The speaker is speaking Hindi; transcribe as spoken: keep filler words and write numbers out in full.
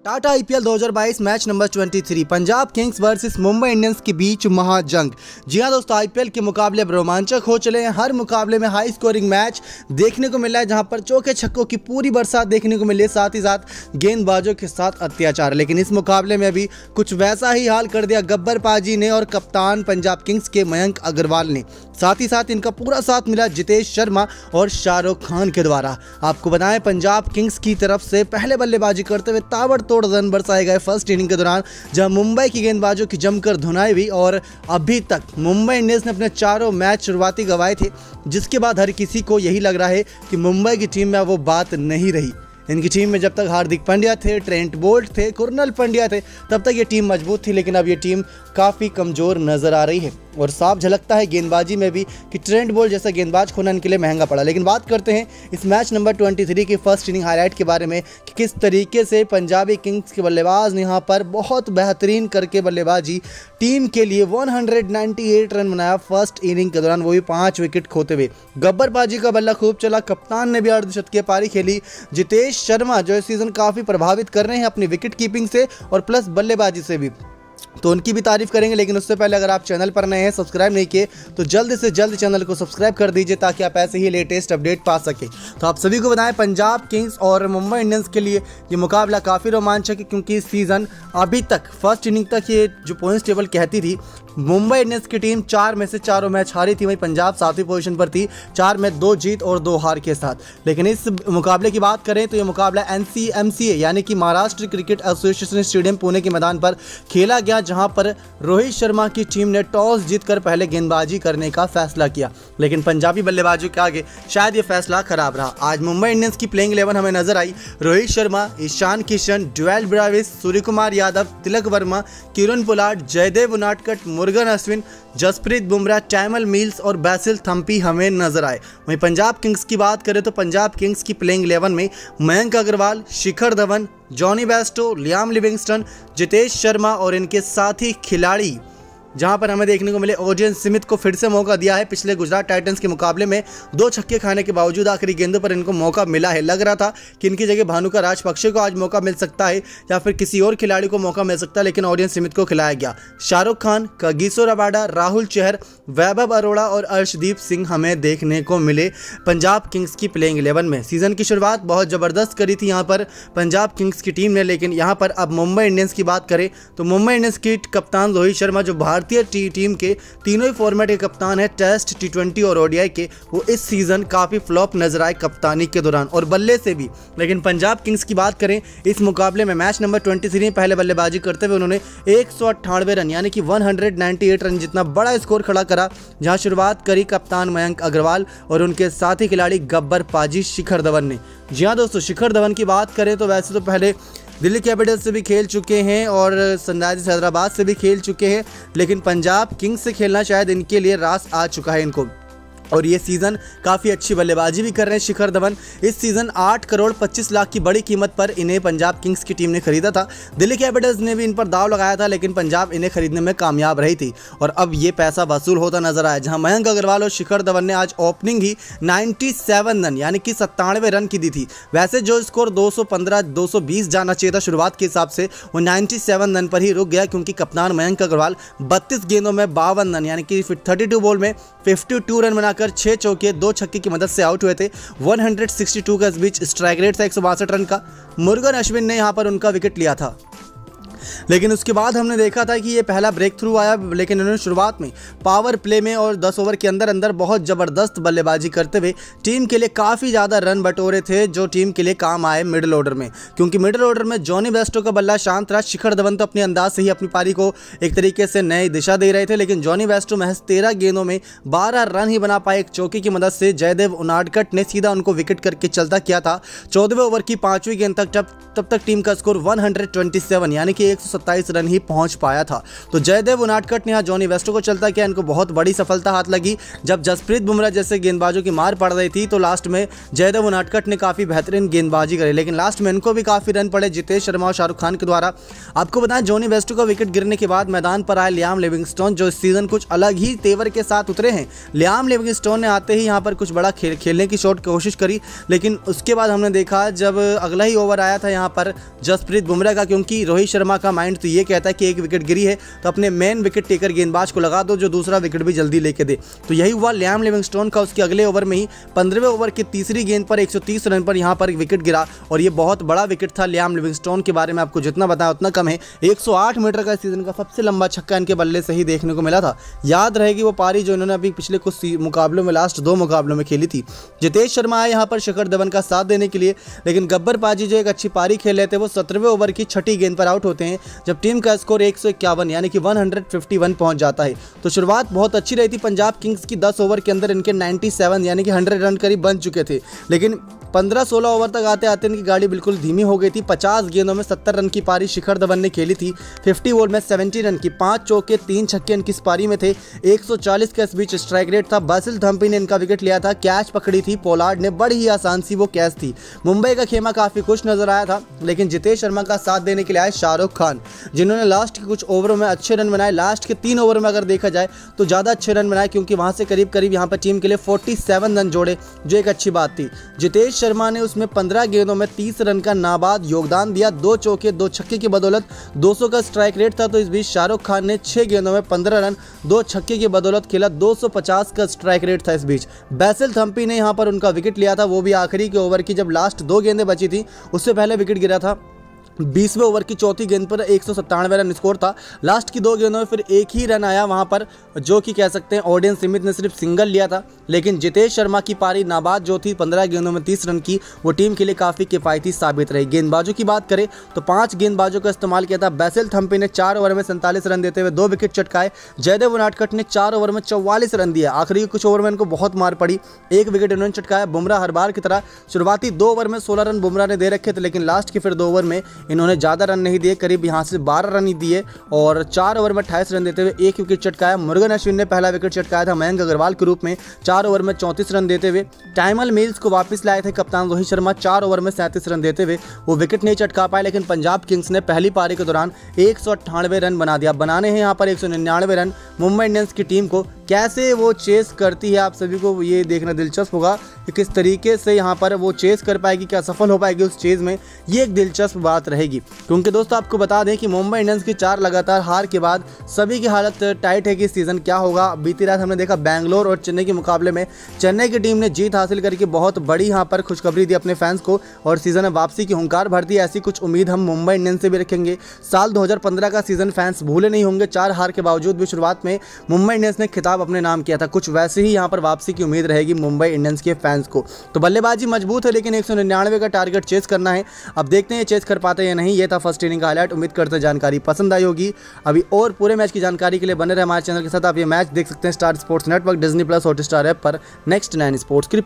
टाटा आईपीएल दो हज़ार बाईस मैच नंबर तेईस Punjab Kings versus Mumbai Indians के बीच महाजंग। जी हां दोस्तों, आईपीएल के मुकाबले अब रोमांचक हो चले हैं। हर मुकाबले में हाई स्कोरिंग मैच देखने को मिला है, जहां पर चौके छक्कों की पूरी बरसात देखने को मिली है, साथ ही साथ गेंदबाजों के साथ अत्याचार। लेकिन इस मुकाबले में अभी कुछ वैसा ही हाल कर दिया गब्बर पाजी ने और कप्तान पंजाब किंग्स के मयंक अग्रवाल ने। साथ ही साथ इनका पूरा साथ मिला जितेश शर्मा और शाहरुख खान के द्वारा। आपको बताएं, पंजाब किंग्स की तरफ से पहले बल्लेबाजी करते हुए ताबड़तोड़ रन बरसाए गए फर्स्ट इनिंग के दौरान, जहां मुंबई की गेंदबाजों की जमकर धुनाई हुई। और अभी तक मुंबई इंडियंस ने अपने चारों मैच शुरुआती गंवाए थे, जिसके बाद हर किसी को यही लग रहा है कि मुंबई की टीम में वो बात नहीं रही। इनकी टीम में जब तक हार्दिक पांड्या थे, ट्रेंट बोल्ट थे, कुरनल पांड्या थे, तब तक ये टीम मजबूत थी। लेकिन अब ये टीम काफ़ी कमज़ोर नज़र आ रही है और साफ झलकता है गेंदबाजी में भी कि ट्रेंट बोल्ट जैसा गेंदबाज खोना इनके लिए महंगा पड़ा। लेकिन बात करते हैं इस मैच नंबर तेईस की फर्स्ट इनिंग हाईलाइट के बारे में कि किस तरीके से पंजाबी किंग्स के बल्लेबाज ने यहाँ पर बहुत बेहतरीन करके बल्लेबाजी टीम के लिए एक सौ अट्ठानवे रन बनाया फर्स्ट इनिंग के दौरान, वो भी पाँच विकेट खोते हुए। गब्बर पाजी का बल्ला खूब चला, कप्तान ने भी अर्धशतकीय पारी खेली। जितेश शर्मा जो इस सीज़न काफ़ी प्रभावित कर रहे हैं अपनी विकेट कीपिंग से और प्लस बल्लेबाजी से भी, तो उनकी भी तारीफ करेंगे। लेकिन उससे पहले अगर आप चैनल पर नए हैं, सब्सक्राइब नहीं किए, तो जल्द से जल्द चैनल को सब्सक्राइब कर दीजिए ताकि आप ऐसे ही लेटेस्ट अपडेट पा सकें। तो आप सभी को बताएं, पंजाब किंग्स और मुंबई इंडियंस के लिए ये मुकाबला काफ़ी रोमांचक है, क्योंकि इस सीज़न अभी तक फर्स्ट इनिंग तक ये जो पॉइंट्स टेबल कहती थी, मुंबई इंडियंस की टीम चार में से चारों मैच हारी थी, वहीं पंजाब सातवीं पोजीशन पर थी, चार में दो जीत और दो हार के साथ। लेकिन इस मुकाबले की बात करें तो ये मुकाबला एनसीएमसीए यानी कि Maharashtra cricket association stadium Pune के मैदान पर खेला गया, जहां पर रोहित शर्मा की टीम ने टॉस जीतकर पहले गेंदबाजी करने का फैसला किया। लेकिन पंजाबी बल्लेबाजों के आगे शायद ये फैसला खराब रहा। आज मुंबई इंडियंस की प्लेइंग इलेवन हमें नजर आई। Rohit Sharma, Ishan Kishan, Dewald Brevis, Suryakumar Yadav, Tilak Varma, Kieron Pollard, Jaydev Unadkat, Murugan Ashwin, Jasprit Bumrah, Tymal Mills और बैसिल थम्पी हमें नजर आए। वहीं पंजाब किंग्स की बात करें तो पंजाब किंग्स की प्लेइंग इलेवन में Mayank Agarwal, Shikhar Dhawan, Jonny Bairstow, Liam Livingstone, Jitesh Sharma और इनके साथी खिलाड़ी, जहां पर हमें देखने को मिले ओडियन स्मिथ को फिर से मौका दिया है। पिछले गुजरात टाइटंस के मुकाबले में दो छक्के खाने के बावजूद आखिरी गेंदों पर इनको मौका मिला है। लग रहा था कि इनकी जगह भानुका राजपक्षे को आज मौका मिल सकता है या फिर किसी और खिलाड़ी को मौका मिल सकता है, लेकिन ओडियन स्मिथ को खिलाया गया। शाहरुख खान, कगिसो रबाडा, राहुल चहर, वैभव अरोड़ा और अर्शदीप सिंह हमें देखने को मिले पंजाब किंग्स की प्लेइंग इलेवन में। सीजन की शुरुआत बहुत ज़बरदस्त करी थी यहाँ पर पंजाब किंग्स की टीम ने, लेकिन यहाँ पर अब मुंबई इंडियंस की बात करें तो मुंबई इंडियंस की कप्तान रोहित शर्मा, जो भारतीय टी टीम के तीनों ही फॉर्मेट के कप्तान है, टेस्ट, टी ट्वेंटी और ओडीआई के, वो इस सीजन काफ़ी फ्लॉप नजर आए कप्तानी के दौरान और बल्ले से भी। लेकिन पंजाब किंग्स की बात करें, इस मुकाबले में मैच नंबर तेईस में पहले बल्लेबाजी करते हुए उन्होंने एक सौ अट्ठानवे रन यानी कि एक सौ अट्ठानवे रन जितना बड़ा स्कोर खड़ा करा, जहां शुरुआत करी कप्तान मयंक अग्रवाल और उनके साथी खिलाड़ी गब्बर पाजी शिखर धवन ने। जी हाँ दोस्तों, शिखर धवन की बात करें तो वैसे तो पहले दिल्ली कैपिटल्स से भी खेल चुके हैं और सनराइजर्स हैदराबाद से भी खेल चुके हैं, लेकिन पंजाब किंग्स से खेलना शायद इनके लिए रास आ चुका है इनको। और ये सीज़न काफ़ी अच्छी बल्लेबाजी भी कर रहे हैं शिखर धवन। इस सीज़न आठ करोड़ पच्चीस लाख की बड़ी कीमत पर इन्हें पंजाब किंग्स की टीम ने खरीदा था। दिल्ली कैपिटल्स ने भी इन पर दाव लगाया था, लेकिन पंजाब इन्हें खरीदने में कामयाब रही थी और अब ये पैसा वसूल होता नजर आया, जहां मयंक अग्रवाल और शिखर धवन ने आज ओपनिंग ही सत्तानवे रन यानी कि सत्तानवे रन की दी थी। वैसे जो स्कोर दो सौ पंद्रह दो सौ बीस जाना चाहिए था शुरुआत के हिसाब से, वो सत्तानवे रन पर ही रुक गया, क्योंकि कप्तान मयंक अग्रवाल बत्तीस गेंदों में बावन रन यानी कि बत्तीस बॉल में बावन रन बना कर छह चौके दो छक्के की मदद से आउट हुए थे। एक सौ बासठ का इस बीच स्ट्राइक रेट था एक सौ बासठ रन का। मुरुगन अश्विन ने यहां पर उनका विकेट लिया था, लेकिन उसके बाद हमने देखा था कि ये पहला ब्रेक थ्रू आया, लेकिन उन्होंने शुरुआत में पावर प्ले में और दस ओवर के अंदर अंदर बहुत ज़बरदस्त बल्लेबाजी करते हुए टीम के लिए काफ़ी ज़्यादा रन बटोरे थे, जो टीम के लिए काम आए मिडिल ऑर्डर में। क्योंकि मिडिल ऑर्डर में जॉनी बेस्टो का बल्ला शांत रहा, शिखर धवन तो अपने अंदाज से ही अपनी पारी को एक तरीके से नई दिशा दे रहे थे, लेकिन जॉनी बेस्टो महज तेरह गेंदों में बारह रन ही बना पाए एक चौके की मदद से। जयदेव उनादकट ने सीधा उनको विकेट करके चलता किया था। चौदहवें ओवर की पाँचवीं गेंद तक जब तब तक टीम का स्कोर एक सौ सत्ताईस यानी कि एक सौ सत्ताईस रन ही पहुंच पाया था। तो जयदेव उनादकट ने यहाँ जॉनी वेस्टो को चलता किया, इनको बहुत बड़ी सफलता हाथ लगी। जब जसप्रीत बुमराह जैसे गेंदबाजों की मार पड़ रही थी तो लास्ट में जयदेव उनादकट ने काफ़ी बेहतरीन गेंदबाजी करी, लेकिन लास्ट में इनको भी काफ़ी रन पड़े जितेश शर्मा और शाहरुख खान के द्वारा। आपको बताएं जॉनी वेस्टो का विकेट गिरने के बाद मैदान पर आए लियाम लिविंगस्टोन, जो इस सीजन कुछ अलग ही तेवर के साथ उतरे हैं। लियाम लिविंगस्टोन ने आते ही यहाँ पर कुछ बड़ा खेल खेलने की शॉट कोशिश करी, लेकिन उसके बाद हमने देखा जब अगला ही ओवर आया था यहाँ पर जसप्रीत बुमराह का, क्योंकि रोहित शर्मा का माइंड तो ये कहता है कि एक विकेट गिरी है तो अपने मेन विकेट टेकर गेंदबाज को लगा दो जो दूसरा विकेट भी जल्दी लेके दे। तो यही हुआ लियाम लिविंगस्टोन का। उसके अगले ओवर में ही पंद्रहवें ओवर की तीसरी गेंद पर एक सौ तीस रन पर यहाँ पर विकेट गिरा और ये बहुत बड़ा विकेट था। लियाम लिविंगस्टोन के बारे में आपको जितना बताया उतना कम है। एक सौ आठ मीटर का सीजन का सबसे लंबा छक्का इनके बल्ले से ही देखने को मिला था। याद रहेगी वो पारी जो इन्होंने अभी पिछले कुछ मुकाबलों में लास्ट दो मुकाबलों में खेली थी। जितेश शर्मा आए यहाँ पर शिखर धवन का साथ देने के लिए, लेकिन गब्बर पाजी जो एक अच्छी पारी खेल रहे थे वो सत्रहवें ओवर की छठी गेंद पर आउट होते हैं जब टीम का स्कोर एक सौ इक्यावन यानी कि एक सौ इक्यावन पहुंच जाता है। तो शुरुआत बहुत अच्छी रही थी पंजाब किंग्स की। दस ओवर के अंदर इनके सत्तानवे यानी कि सौ रन करीब बन चुके थे, लेकिन पंद्रह सोलह ओवर तक आते आते इनकी गाड़ी बिल्कुल धीमी हो गई थी। पचास गेंदों में सत्तर रन की पारी शिखर धवन ने खेली थी। पचास बॉल में सत्तर रन की, पांच चौके तीन छक्के इनकी इस पारी में थे। एक सौ चालीस का इस बीच स्ट्राइक रेट था। बासिल थम्पी ने इनका विकेट लिया था, कैच पकड़ी थी पोलार्ड ने, बड़ी ही आसान सी वो कैच थी। मुंबई का खेमा काफी खुश नजर आया था, लेकिन जितेश शर्मा का साथ देने के लिए आए शाहरुख खान, जिन्होंने लास्ट के कुछ ओवरों में अच्छे रन बनाए। लास्ट के तीन ओवर में अगर देखा जाए तो ज्यादा अच्छे रन बनाए, क्योंकि वहां से करीब करीब यहाँ पर टीम के लिए सैंतालीस रन जोड़े, जो एक अच्छी बात थी। जितेश शर्मा ने उसमें पंद्रह गेंदों में तीस रन का नाबाद योगदान दिया। दो चौके दो छक्के की बदौलत दो सौ का स्ट्राइक रेट था। तो इस बीच शाहरुख खान ने छह गेंदों में पंद्रह रन दो छक्के की बदौलत खेला। दो सौ पचास का स्ट्राइक रेट था इस बीच। बैसिल थम्पी ने यहां पर उनका विकेट लिया था, वो भी आखिरी के ओवर की जब लास्ट दो गेंदें बची थी उससे पहले विकेट गिरा था। बीसवें ओवर की चौथी गेंद पर एक सौ सत्तानवे रन स्कोर था। लास्ट की दो गेंदों में फिर एक ही रन आया वहां पर, जो कि कह सकते हैं ऑडियंस स्मिथ ने सिर्फ सिंगल लिया था। लेकिन जितेश शर्मा की पारी नाबाद जो थी पंद्रह गेंदों में तीस रन की, वो टीम के लिए काफ़ी किफ़ायती साबित रही। गेंदबाजों की बात करें तो पांच गेंदबाजों का इस्तेमाल किया था। बैसिल थम्पी ने चार ओवर में सैंतालीस रन देते हुए दो विकेट चटकाए। जयदेव उनादकट ने चार ओवर में चौवालीस रन दिया। आखिरी कुछ ओवर में इनको बहुत मार पड़ी, एक विकेट इन्होंने चटकाया। बुमराह हर बार की तरह शुरुआती दो ओवर में सोलह रन बुमराह ने दे रखे थे, लेकिन लास्ट के फिर दो ओवर में इन्होंने ज़्यादा रन नहीं दिए, करीब यहां से बारह रन ही दिए और चार ओवर में अट्ठाईस रन देते हुए एक विकेट चटकाया। मुरुगन अश्विन ने पहला विकेट चटकाया था मयंक अग्रवाल के रूप में, चार ओवर में चौंतीस रन देते हुए। टाइमल मिल्स को वापस लाए थे कप्तान रोहित शर्मा, चार ओवर में सैंतीस रन देते हुए वो विकेट नहीं चटका पाए। लेकिन पंजाब किंग्स ने पहली पारी के दौरान एक सौ अट्ठानवे रन बना दिया। बनाने हैं यहाँ पर एक सौ निन्यानवे रन मुंबई इंडियंस की टीम को। कैसे वो चेस करती है आप सभी को ये देखना दिलचस्प होगा कि किस तरीके से यहाँ पर वो चेस कर पाएगी, क्या सफल हो पाएगी उस चेज में, ये एक दिलचस्प बात रहेगी। क्योंकि दोस्तों आपको बता दें कि मुंबई इंडियंस की चार लगातार हार के बाद सभी की हालत टाइट है कि इस सीज़न क्या होगा। बीती रात हमने देखा बैंगलोर और चेन्नई के मुकाबले में चेन्नई की टीम ने जीत हासिल करके बहुत बड़ी यहाँ पर खुशखबरी दी अपने फैंस को और सीज़न में वापसी की हुंकार भर दी। ऐसी कुछ उम्मीद हम मुंबई इंडियंस से भी रखेंगे। साल दो हज़ार पंद्रह का सीज़न फैंस भूले नहीं होंगे। चार हार के बावजूद भी शुरुआत में मुंबई इंडियंस ने खिताब अपने नाम किया था। कुछ वैसे ही यहाँ पर वापसी की उम्मीद रहेगी मुंबई इंडियंस के फैंस को। तो बल्लेबाजी मजबूत है, लेकिन एक सौ निन्यानवे का टारगेट चेस करना है। अब देखते हैं चेस कर पाते हैं या नहीं। ये था फर्स्ट इनिंग का हाईलाइट। उम्मीद करते हैं जानकारी पसंद आई होगी। अभी और पूरे मैच की जानकारी के लिए बने रहे हमारे चैनल के साथ। आप ये मैच देख सकते हैं star sports network, Disney plus, Hotstar app पर, नेक्स्ट नाइन स्पोर्ट्स की